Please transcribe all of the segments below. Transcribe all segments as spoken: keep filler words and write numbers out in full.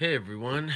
Hey everyone.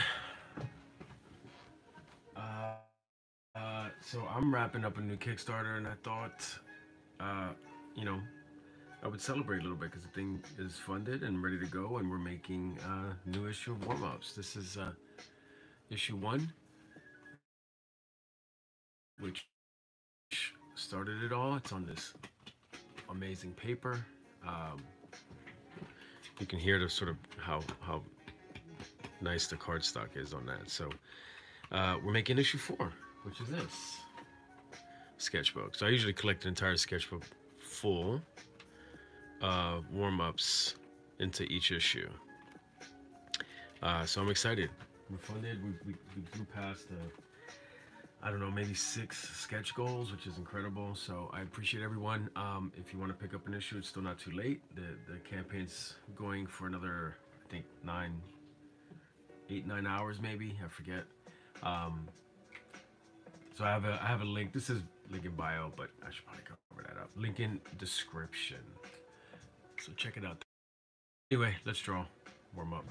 Uh, so I'm wrapping up a new Kickstarter, and I thought, uh, you know, I would celebrate a little bit because the thing is funded and ready to go, and we're making a new issue of warm ups. This is uh, issue one, which started it all. It's on this amazing paper. Um, you can hear the sort of how how nice the cardstock is on that. So uh, we're making issue four, which is this sketchbook. So I usually collect an entire sketchbook full uh, warm ups into each issue. Uh, so I'm excited. We're funded. We, we, we grew past, uh, I don't know, maybe six sketch goals, which is incredible. So I appreciate everyone. Um, if you want to pick up an issue, it's still not too late. The, the campaign's going for another, I think, nine, eight, nine hours maybe. I forget. Um, so I have a I have a link. This is link in bio, but I should probably cover that up. Link in description. So check it out. Anyway, let's draw. Warm up.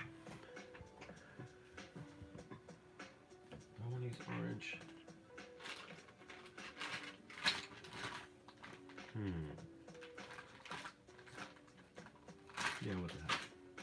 I want to use orange. Hmm. Yeah, what the heck?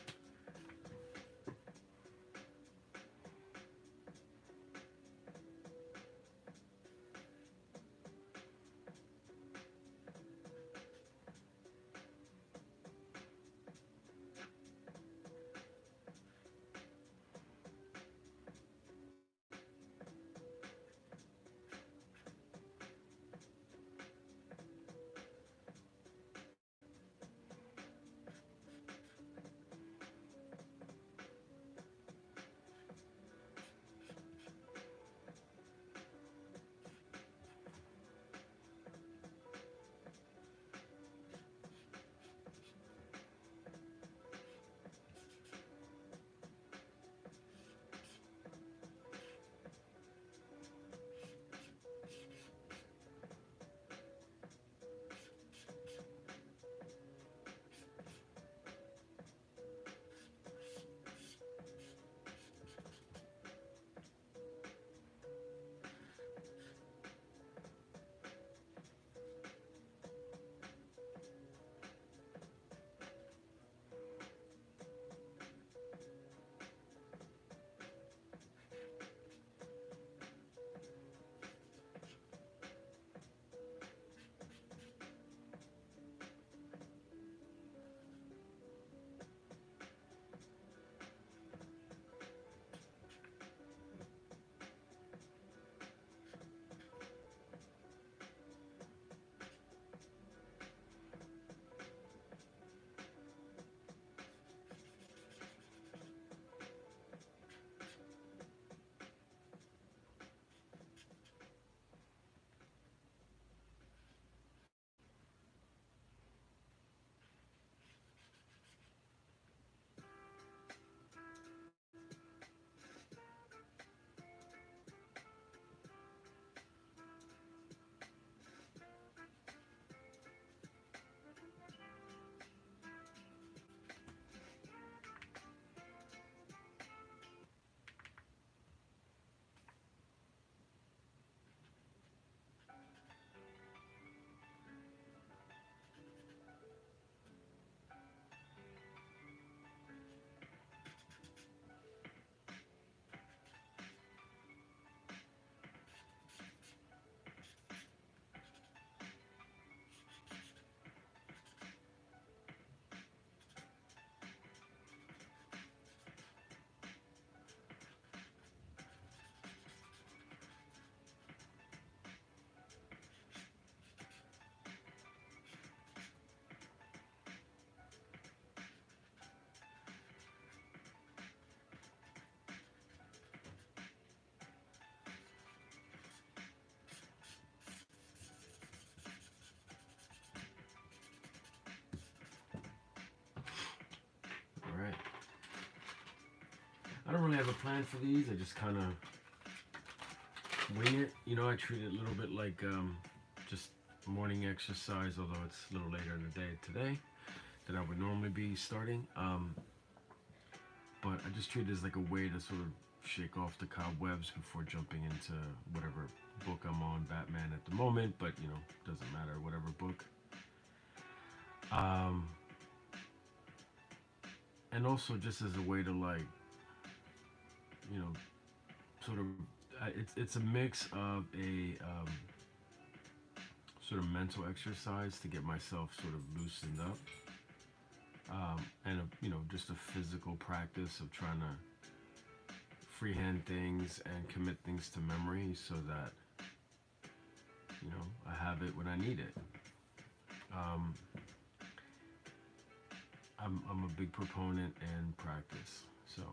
All right. I don't really have a plan for these. I just kind of wing it. You know, I treat it a little bit like um, just morning exercise, although it's a little later in the day today than I would normally be starting. Um, but I just treat it as like a way to sort of shake off the cobwebs before jumping into whatever book I'm on, Batman at the moment, but you know, doesn't matter, whatever book. Um, and also just as a way to like, you know, sort of, uh, it's it's a mix of a um, sort of mental exercise to get myself sort of loosened up, um, and a, you know, just a physical practice of trying to freehand things and commit things to memory so that you know I have it when I need it. Um, I'm I'm a big proponent and practice. So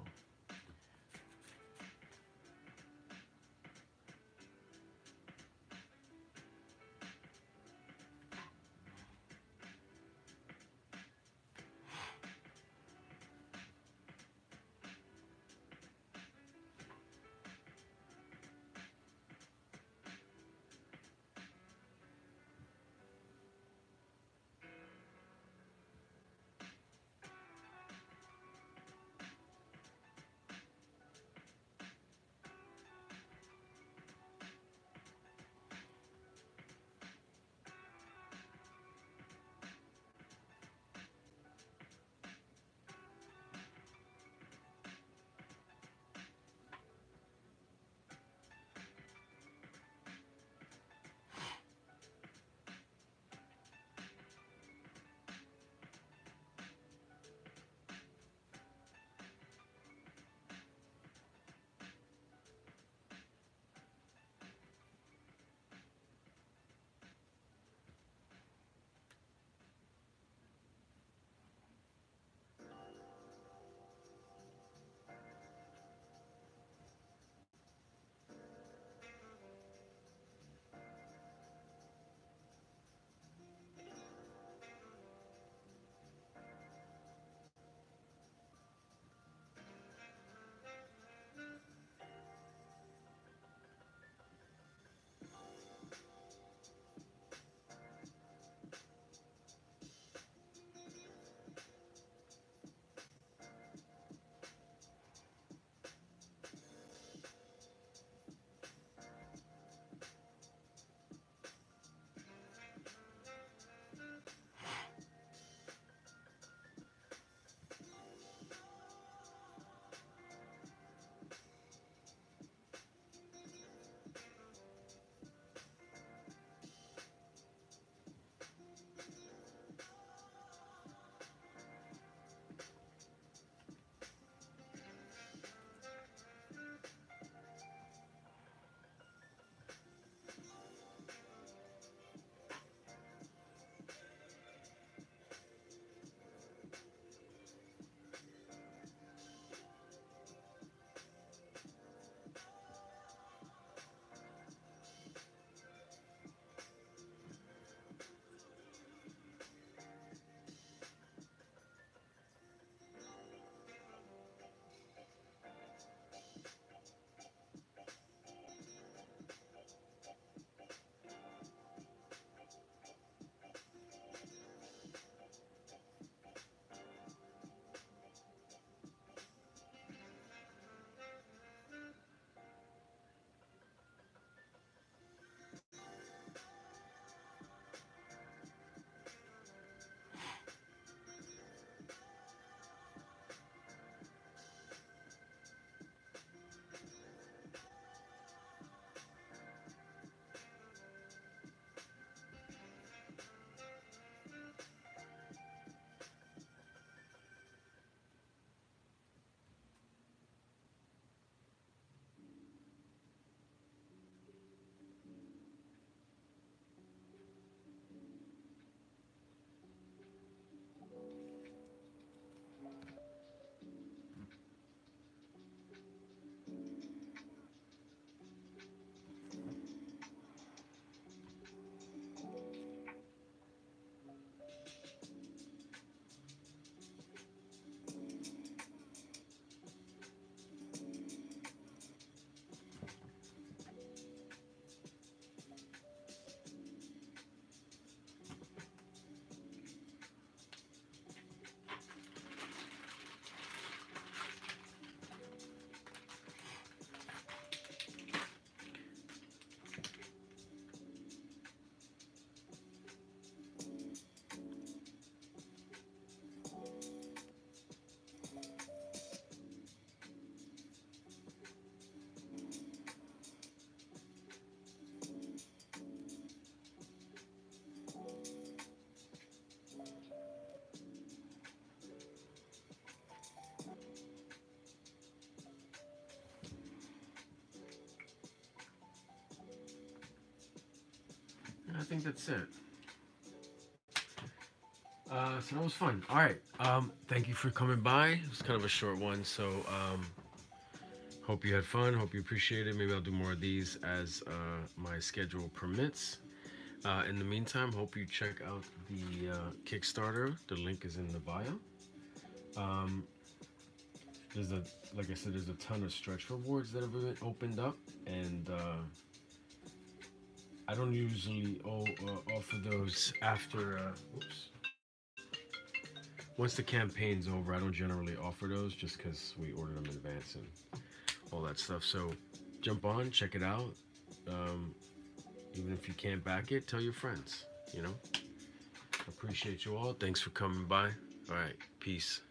think that's it. Uh, so that was fun. All right. Um, thank you for coming by. It was kind of a short one, so um, hope you had fun. Hope you appreciate it. Maybe I'll do more of these as uh, my schedule permits. Uh, in the meantime, hope you check out the uh, Kickstarter. The link is in the bio. Um, there's a, like I said, there's a ton of stretch rewards that have been opened up, and uh, I don't usually oh, uh, offer those after. Uh, whoops. Once the campaign's over, I don't generally offer those just because we order them in advance and all that stuff. So jump on, check it out. Um, even if you can't back it, tell your friends, you know. Appreciate you all. Thanks for coming by. All right, peace.